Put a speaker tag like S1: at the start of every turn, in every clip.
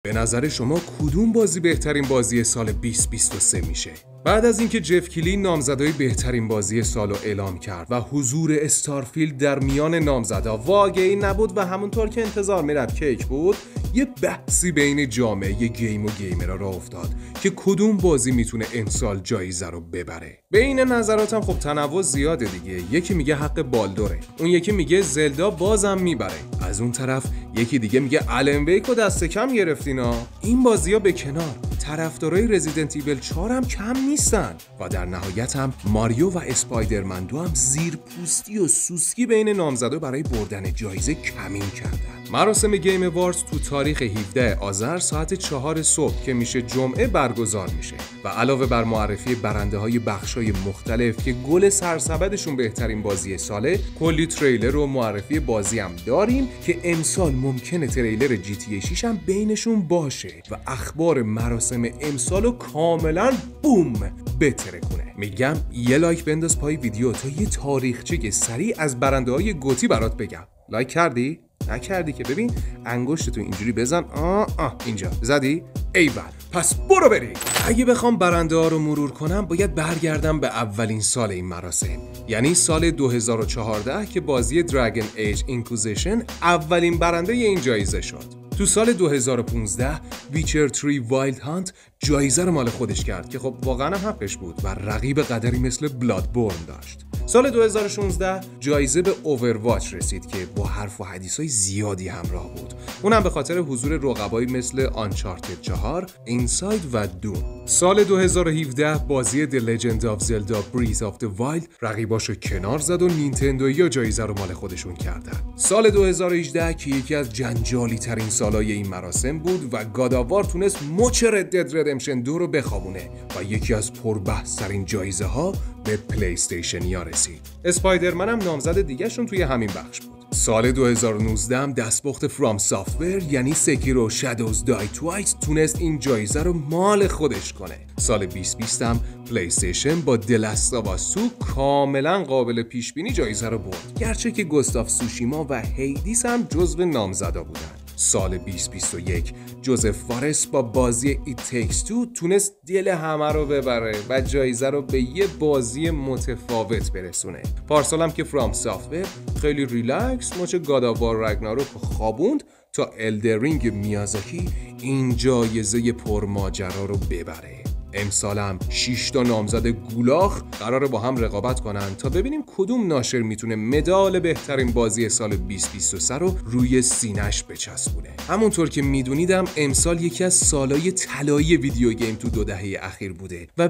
S1: به نظر شما کدوم بازی بهترین بازی سال 2023 میشه؟ بعد از اینکه جف کیلی نامزدای بهترین بازی سالو اعلام کرد و حضور استارفیلد در میان نامزدا واقعی نبود و همونطور که انتظار میرفت کیک بود، یه بحثی بین جامعه گیم و گیمرها راه افتاد که کدوم بازی میتونه امسال جایزه رو ببره. بین نظراتم خب تنوع زیاده دیگه. یکی میگه حق بالدوره، اون یکی میگه زلدا بازم میبره، از اون طرف یکی دیگه میگه آلن ویک رو دست کم گرفتینا. این بازی‌ها به کنار، طرفدارای رزیدنت ایول 4 هم کم نیستن و در نهایت هم ماریو و اسپایدرمن 2 هم زیرپوستی و سوسکی بین نامزدا برای بردن جایزه کمین کردن. مراسم گیم اواردز تو تاریخ 17 آذر ساعت 4 صبح که میشه جمعه برگزار میشه و علاوه بر معرفی برنده‌های بخش‌های مختلف که گل سرسبدشون بهترین بازی ساله، کلی تریلر و معرفی بازی هم داریم که امسال ممکنه تریلر جی تی ای 6 هم بینشون باشه و اخبار مراسم امسالو کاملا بوم بترکونه. میگم یه لایک بنداز پای ویدیو تا یه تاریخچه سریع از برنده‌های گوتی برات بگم. لایک کردی؟ نکردی که ببین انگشتتو اینجوری بزن. اینجا زدی؟ ایول، پس برو بریم. اگه بخوام برنده ها رو مرور کنم باید برگردم به اولین سال این مراسم، یعنی سال 2014 که بازی دراگن ایج اینکوزیشن اولین برنده این جایزه شد. تو سال 2015 ویچر 3 وایلد هانت جایزه رو مال خودش کرد که خب واقعا حقش بود و رقیب قدری مثل بلادبورن داشت. سال 2016 جایزه به اوورواچ رسید که با حرف و حدیثای زیادی همراه بود، اونم به خاطر حضور رقبایی مثل آنچارتد 4، اینساید و دون. سال 2017 بازی The Legend of Zelda Breath of the Wild رقیباشو کنار زد و نینتندویا جایزه رو مال خودشون کردن. سال 2018 که یکی از جنجالی ترین سالای این مراسم بود و گاداوار تونست مچ رد دد ردمشن 2 رو بخوابونه و یکی از پربحث ترین جایزه ها به پلی استیشنیا رسید. اسپایدرمن هم نامزد دیگه شون توی همین بخش بود. سال 2019 هم دستپخت فرام سافتور یعنی سکیرو شادوز دای توایس تونست این جایزه رو مال خودش کنه. سال 2020 هم پلی استیشن با دلستاواسو کاملا قابل پیش بینی جایزه رو برد، گرچه که گوستاف سوشیما و هیدیس هم جزو نامزدا بودن. سال 2021 جوزف فارس با بازی It Takes Two تونست دل همه رو ببره و جایزه رو به یه بازی متفاوت برسونه. پارسال هم که فرام سافتور خیلی ریلکس مچ گاداوار رگناروک خوابوند تا الدرینگ میازاکی این جایزه پرماجرا رو ببره. امسال هم 6 تا نامزد گولاخ قراره با هم رقابت کنن تا ببینیم کدوم ناشر میتونه مدال بهترین بازی سال 2023 رو روی سینه‌اش بچسبونه. همونطور که میدونیدم امسال یکی از سالهای طلایی ویدیو گیم تو 2 دهه اخیر بوده و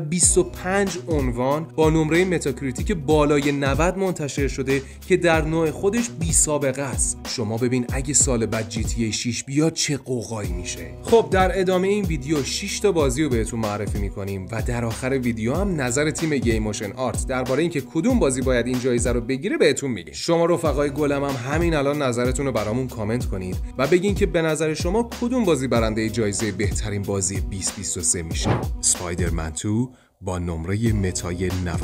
S1: 25 عنوان با نمره متاکریتیک بالای 90 منتشر شده که در نوع خودش بی سابقه است. شما ببین اگه سال بعد جی تی ای 6 بیاد چه قوقایی میشه. خب در ادامه این ویدیو 6 تا بازی رو بهتون معرفی کنیم و در آخر ویدیو هم نظر تیم گیم موشن آرت درباره اینکه کدوم بازی باید این جایزه رو بگیره بهتون میگیم. شما رفقای گلم هم همین الان نظرتون رو برامون کامنت کنید و بگین که به نظر شما کدوم بازی برنده جایزه بهترین بازی 2023 میشه. اسپایدرمن 2 با نمره متای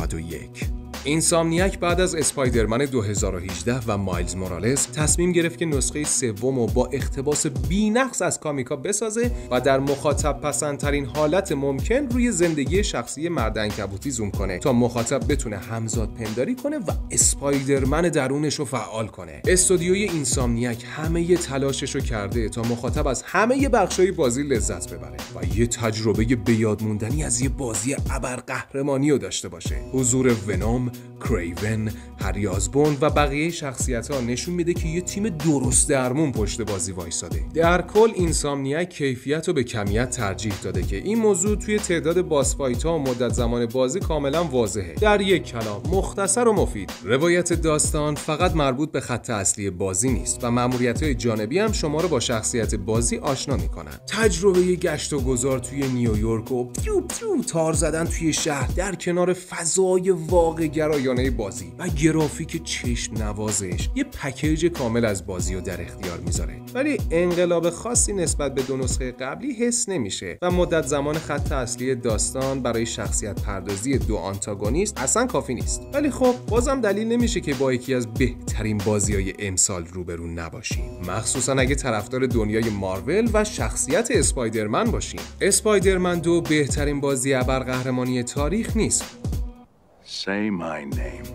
S1: 91. اینسامنیاک بعد از اسپایدرمن 2018 و مایلز مورالز تصمیم گرفت که نسخه سوم رو با اقتباس بی‌نقص از کامیکا بسازه و در مخاطب پسندترین حالت ممکن روی زندگی شخصی مرد عنکبوتی زوم کنه تا مخاطب بتونه همزاد پنداری کنه و اسپایدرمن درونش رو فعال کنه. استودیوی اینسامنیاک همه تلاشش رو کرده تا مخاطب از همه بخش‌های بازی لذت ببره و یه تجربه بیادموندنی از یه بازی ابرقهرمانی رو داشته باشه. حضور ونوم، کریون، هری آزبورن و بقیه شخصیت‌ها نشون میده که یه تیم درست درمون پشت بازی وایساده. در کل اینسامنیاک کیفیت رو به کمیت ترجیح داده که این موضوع توی تعداد باس فایت‌ها و مدت زمان بازی کاملا واضحه. در یک کلام مختصر و مفید، روایت داستان فقط مربوط به خط اصلی بازی نیست و مأموریت‌های جانبی هم شما رو با شخصیت بازی آشنا می‌کنن. تجربه گشت و گذار توی نیویورک و پیو پیو تار زدن توی شهر در کنار فضای واقع‌گرا در آینه بازی و گرافیک چشم نوازش یه پکیج کامل از بازی رو در اختیار میذاره. ولی انقلاب خاصی نسبت به دو نسخه قبلی حس نمیشه و مدت زمان خط اصلی داستان برای شخصیت پردازی دو آنتاگونیست اصلا کافی نیست. ولی خب بازم دلیل نمیشه که با یکی از بهترین بازی‌های امسال روبرو نباشیم، مخصوصا اگه طرفدار دنیای مارول و شخصیت اسپایدرمن باشیم. اسپایدرمن 2 بهترین بازی ابرقهرمانی تاریخ نیست.
S2: Say my name.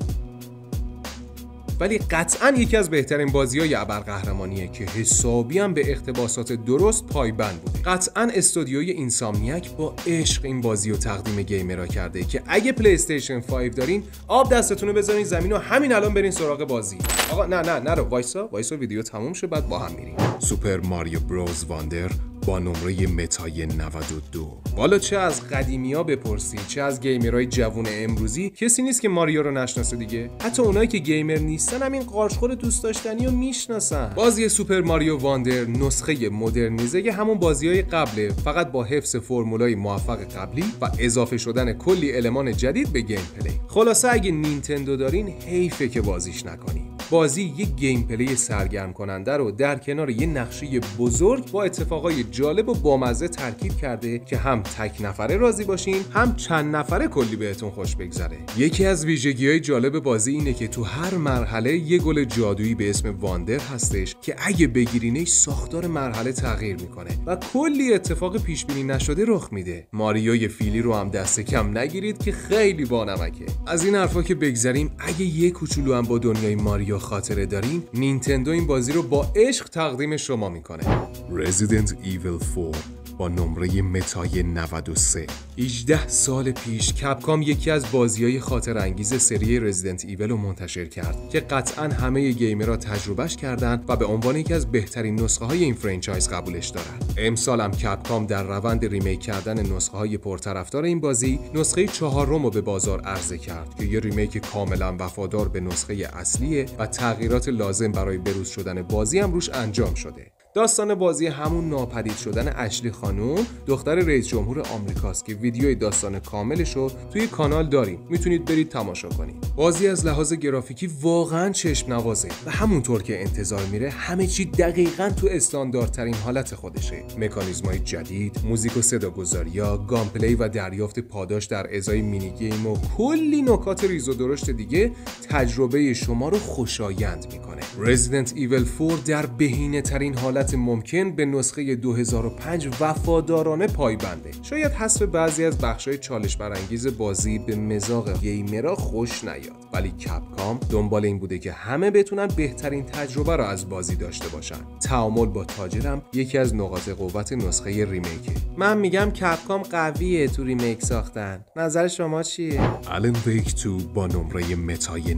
S1: ولی قطعاً یکی از بهترین بازی‌های ابرقهرمانیه که حسابی هم به اقتباسات درست پایبند بوده. قطعاً استودیوی اینسامنیاک با عشق این بازی رو تقدیم گیمرها کرده که اگه پلی استیشن 5 دارین آب دستتون رو بذارین زمین و همین الان برین سراغ بازی. آقا نه وایسا ویدیو تموم شه بعد با هم میریم. سوپر ماریو بروز واندر با نمره متای 92. والا چه از قدیمیا بپرسی چه از گیمرهای جوون امروزی کسی نیست که ماریو رو نشناسه دیگه. حتی اونایی که گیمر نیستن همین قارچخور دوست داشتنی رو میشناسن. بازی سوپر ماریو واندر نسخه مدرنیزه همون بازیهای قبله، فقط با حفظ فرمولای موفق قبلی و اضافه شدن کلی المان جدید به گیم پلی. خلاصه اگه نینتندو دارین حیفه که بازیش نکنین. بازی یک گیم پلی سرگرم کننده رو در کنار یه نقشه بزرگ با اتفاقای جالب و بامزه ترکیب کرده که هم تک نفره راضی باشین هم چند نفره کلی بهتون خوش بگذره. یکی از ویژگی‌های جالب بازی اینه که تو هر مرحله یه گل جادویی به اسم واندر هستش که اگه بگیرینش ساختار مرحله تغییر میکنه و کلی اتفاق پیش بینی نشده رخ میده. ماریوی فیلی رو هم دست کم نگیرید که خیلی بانمکه. از این حرفا که بگذریم، اگه یه کوچولو هم با دنیای ماریو خاطره دارین، نینتندو این بازی رو با عشق تقدیم شما میکنه. Resident Evil 4 با نمره متای 93. 18 سال پیش کپکام یکی از بازی‌های خاطر انگیز سری رزیدنت ایول رو منتشر کرد که قطعاً همه گیمرها تجربهش کردن و به عنوان یکی از بهترین نسخه‌های این فرانچایز قبولش دارن. امسال هم کپکام در روند ریمیک کردن نسخه‌های پرطرفدار این بازی، نسخه 4 رو به بازار عرضه کرد که یه ریمیک کاملاً وفادار به نسخه اصلیه و تغییرات لازم برای بروز شدن بازی هم روش انجام شده. داستان بازی همون ناپدید شدن اشلی خانوم، دختر رئیس جمهور آمریکاست که ویدیوی داستان کاملش رو توی کانال داریم، میتونید برید تماشا کنید. بازی از لحاظ گرافیکی واقعا چشم نوازه و همونطور که انتظار میره همه چی دقیقاً تو استانداردترین حالت خودشه. مکانیزم‌های جدید، موزیک و صداگذاری‌ها، گامپلی و دریافت پاداش در ازای مینی گیم و کلی نکات ریز و درشت دیگه تجربه شما رو خوشایند میکنه. Resident Evil 4 در بهینه‌ترین حالت ممکن به نسخه 2005 وفادارانه پایبنده. شاید حذف بعضی از بخش‌های چالش برانگیز بازی به مذاق گیمرها خوش نیاد، ولی کپکام دنبال این بوده که همه بتونن بهترین تجربه رو از بازی داشته باشن. تعامل با تاجرم یکی از نقاط قوت نسخه ریمیکه. من میگم کپکام قویه تو ریمیک ساختن. نظر شما چیه؟ آلن ویک 2 با نمره متای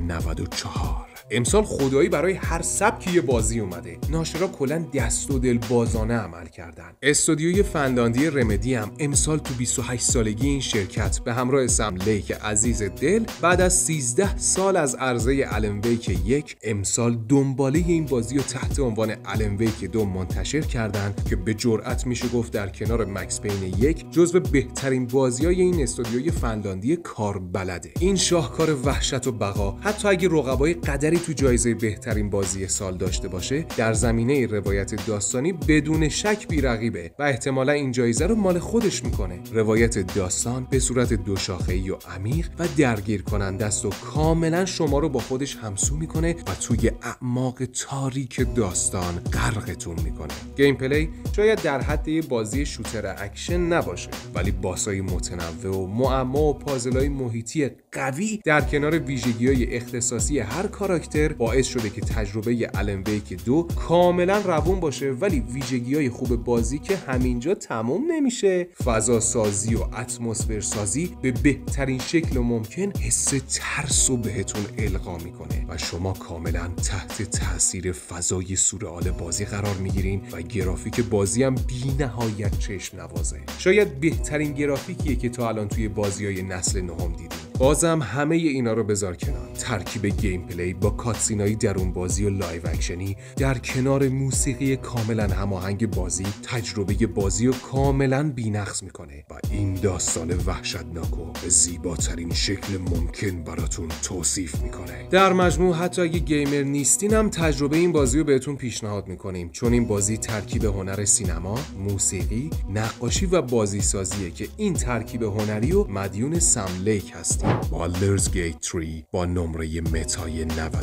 S1: 94. امسال خدایی برای هر سبکی یه بازی اومده. ناشرا کلاً دست و دل بازانه عمل کردن. استودیوی فنلاندی رمدی هم امسال تو 28 سالگی این شرکت به همراه سم لیک عزیز دل بعد از 13 سال از عرضه آلن ویک 1 امسال دنباله این بازی رو تحت عنوان آلن ویک 2 منتشر کردن که به جرئت میشه گفت در کنار مکس پین 1 جزو بهترین بازی‌های این استودیوی فنلاندی کاربلده. این شاهکار وحشت و بقا حتی اگه رقبای قدری تو جایزه بهترین بازی سال داشته باشه، در زمینه روایت داستانی بدون شک بی‌رقیبه و احتمالا این جایزه رو مال خودش میکنه. روایت داستان به صورت دوشاخه‌ای و عمیق و درگیر کننده است و کاملا شما رو با خودش همسو میکنه و توی اعماق تاریک داستان غرقتون میکنه. گیم پلی شاید در حد یه بازی شوتر اکشن نباشه، ولی باسای متنوع و معما و پازلای محیطی قوی در کنار ویژگی‌های اختصاصی هر کاراکتر باعث شده که تجربه آلن ویک 2 کاملا روون باشه، ولی ویژگی‌های خوب بازی که همینجا تموم نمیشه. فضا سازی و اتمسفر سازی به بهترین شکل ممکن حس ترس رو بهتون القا میکنه و شما کاملا تحت تاثیر فضای سورئال بازی قرار میگیرین و گرافیک بازی هم بی‌نهایت چشم نوازه. شاید بهترین گرافیکیه که تا الان توی بازی‌های نسل نهم دیدین. بازم همه اینا رو بذار کنار. ترکیب گیم پلی با کاتسینای درون بازی و لایو اکشنی در کنار موسیقی کاملا هماهنگ بازی تجربه بازی رو کاملا بی‌نقص میکنه و این داستان وحشتناک رو به زیباترین شکل ممکن براتون توصیف میکنه. در مجموع حتی اگه گیمر نیستین هم تجربه این بازی رو بهتون پیشنهاد میکنیم، چون این بازی ترکیب هنر سینما، موسیقی، نقاشی و بازی سازیه که این ترکیب هنری رو مدیون سم لیک هستیم. Baldur's Gate 3 با نمره متای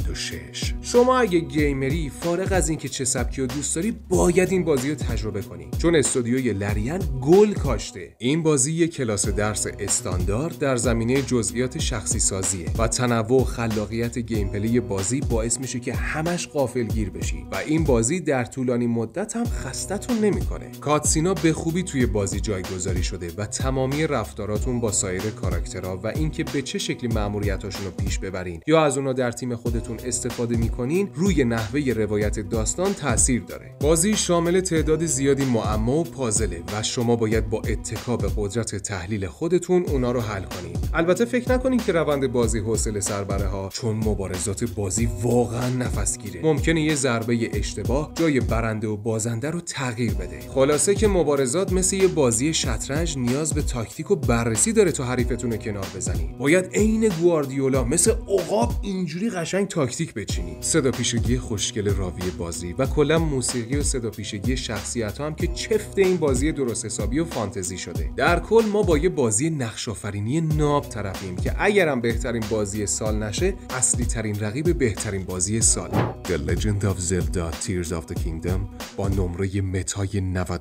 S1: 96. شما اگه گیمری فارغ از اینکه چه سبکی رو دوست داری باید این بازی رو تجربه کنی، چون استودیوی لریان گل کاشته. این بازی یک کلاس درس استاندارد در زمینه جزئیات شخصی سازیه و تنوع و خلاقیت گیم پلی بازی باعث میشه که همش غافلگیر بشی و این بازی در طولانی مدت هم خستتون نمیکنه. کاتسینا به خوبی توی بازی جایگذاری شده و تمامی رفتاراتون با سایر کاراکترها و اینکه به چه شکلی مأموریتاشون رو پیش ببرین یا از اونها در تیم خودتون استفاده میکنین روی نحوه روایت داستان تاثیر داره. بازی شامل تعداد زیادی معما و پازله و شما باید با اتکا به قدرت تحلیل خودتون اونا رو حل کنین. البته فکر نکنین که روند بازی حوصله سر بره ها، چون مبارزات بازی واقعا نفسگیره. ممکنه یه ضربه اشتباه جای برنده و بازنده رو تغییر بده. خلاصه که مبارزات مثل یه بازی شطرنج نیاز به تاکتیک و بررسی داره تا حریفتون رو کنار بزنید. باید عین گواردیولا مثل عقاب اینجوری قشنگ تاکتیک بچینید. صداپیشگی خوشگل راوی بازی و کلا موسیقی و صداپیشگی شخصیت‌ها هم که چفت این بازی درست حسابی و فانتزی شده. در کل ما با یه بازی نقش‌آفرینی ناب طرفیم که اگرم بهترین بازی سال نشه اصلی ترین رقیب بهترین بازی سال. The Legend of Zelda Tears of the Kingdom با نمره متای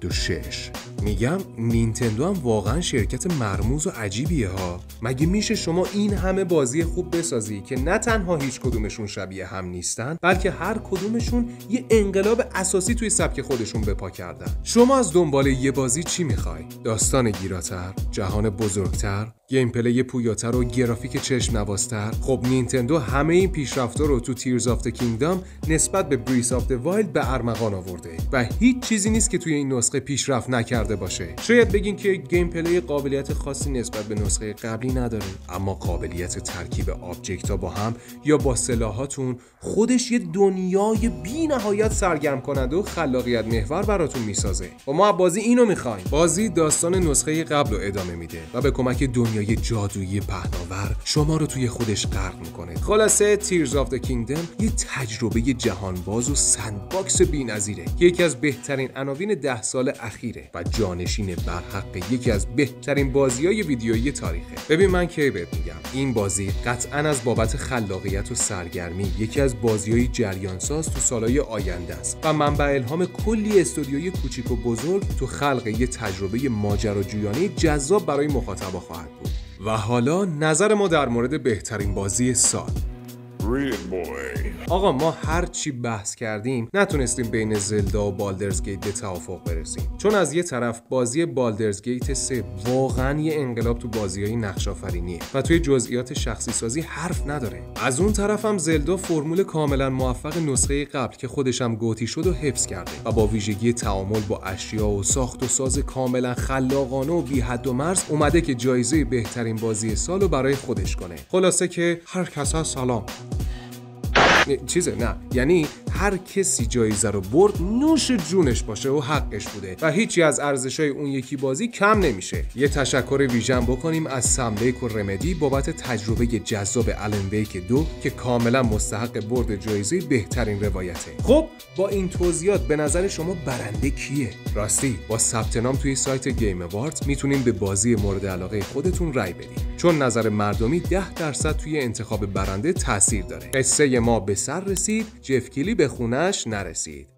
S1: 96. میگم نینتندو هم واقعا شرکت مرموز و عجیبیه ها. مگه میشه شما این همه بازی خوب بسازی که نه تنها هیچ کدومشون شبیه هم نیستن، بلکه هر کدومشون یه انقلاب اساسی توی سبک خودشون بپا کردن؟ شما از دنبال یه بازی چی میخوای؟ داستان گیراتر، جهان بزرگتر، گیم پلی پویاتر و گرافیک چشم نوازتر؟ خب نینتندو همه این پیشرفت‌ها رو تو تیرز آف د کینگدم نسبت به بریس آف د وایلد به ارمغان آورده و هیچ چیزی نیست که توی این نسخه پیشرفت نکرده باشه. شاید بگین که گیم پلی قابلیت خاصی نسبت به نسخه قبلی نداره، اما قابلیت ترکیب آبجکت‌ها با هم یا با سلاحاتون خودش یه دنیای بی‌نهایت سرگرم کننده و خلاقیت محور براتون میسازه. و ما بازی اینو می‌خوایم. بازی داستان نسخه قبل رو ادامه میده و به کمک دنیای جادویی پهناور شما رو توی خودش غرق میکنه. خلاصه تیرز آف د کینگدم یه تجربه جهانباز و سندباکس بی‌نظیره که یکی از بهترین عناوین 10 سال اخیره و جانشین بر حق یکی از بهترین بازی‌های ویدیویی تاریخه. ببین من کی بهت میگم این بازی قطعاً از بابت خلاقیت و سرگرمی یکی از بازی‌های جریانساز تو سالهای آینده است و منبع الهام کلی استودیوی کوچیک و بزرگ تو خلق یه تجربه ماجراجویانه جذاب برای مخاطبا خواهد بود. و حالا نظر ما در مورد بهترین بازی سال. آقا ما هر چی بحث کردیم نتونستیم بین زلدا و بالدرز گیت به توافق برسیم، چون از یه طرف بازی بالدرز گیت 3 واقعا یه انقلاب تو بازی‌های نقش آفرینیه و توی جزئیات شخصی سازی حرف نداره. از اون طرف هم زلدا فرمول کاملا موفق نسخه قبل که خودش هم گوتی شد و حفظ کرده و با ویژگی تعامل با اشیا و ساخت و ساز کاملا خلاقانه و بی حد و مرز اومده که جایزه بهترین بازی سالو برای خودش کنه. خلاصه که هر کسا سلام. یعنی هر کسی جایزه رو برد نوش جونش باشه و حقش بوده و هیچی از ارزشای اون یکی بازی کم نمیشه. یه تشکر ویژن بکنیم از سم لیک و رمدی بابت تجربه جذاب آلن ویک 2 که کاملا مستحق برد جایزه بهترین روایته. خب با این توضیحات به نظر شما برنده کیه؟ راستی با ثبت نام توی سایت گیم اواردز میتونین به بازی مورد علاقه خودتون رای بدین، چون نظر مردمی 10% توی انتخاب برنده تاثیر داره. قصه ما به سر رسید، جف کیلی به خونش نرسید.